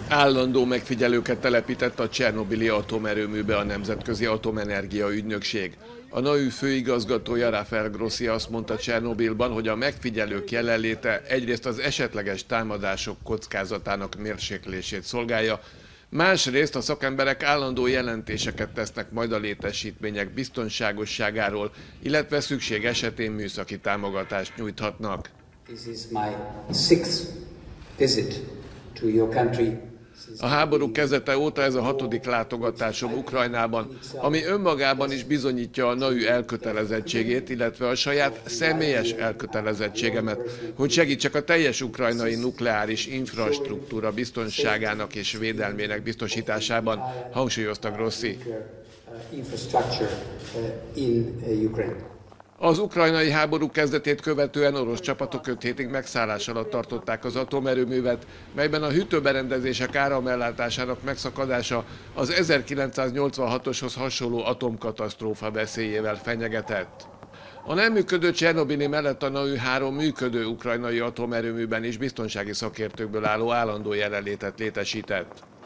Állandó megfigyelőket telepített a csernobili atomerőműbe a Nemzetközi Atomenergia Ügynökség. A NAÜ főigazgatója Rafael Grossi azt mondta Csernobilban, hogy a megfigyelők jelenléte egyrészt az esetleges támadások kockázatának mérséklését szolgálja, másrészt a szakemberek állandó jelentéseket tesznek majd a létesítmények biztonságosságáról, illetve szükség esetén műszaki támogatást nyújthatnak. A háború kezdete óta ez a 6. látogatásom Ukrajnában, ami önmagában is bizonyítja a NAÜ elkötelezettségét, illetve a saját személyes elkötelezettségemet, hogy segítsek a teljes ukrajnai nukleáris infrastruktúra biztonságának és védelmének biztosításában, hangsúlyozta Grossi. Az ukrajnai háború kezdetét követően orosz csapatok 5 hétig megszállás alatt tartották az atomerőművet, melyben a hűtőberendezések áramellátásának megszakadása az 1986-oshoz hasonló atomkatasztrófa veszélyével fenyegetett. A nem működő Csernobili mellett a NAÜ 3 működő ukrajnai atomerőműben is biztonsági szakértőkből álló állandó jelenlétet létesített.